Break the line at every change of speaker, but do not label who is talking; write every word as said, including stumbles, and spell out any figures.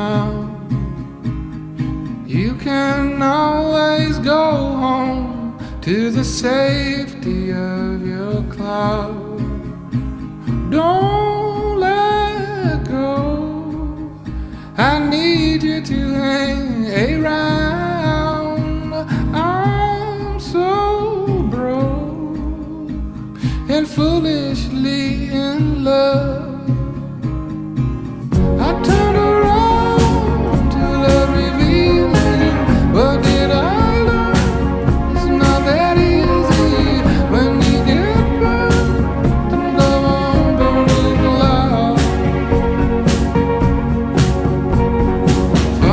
now. You can always go home to the safety of your cloud. Don't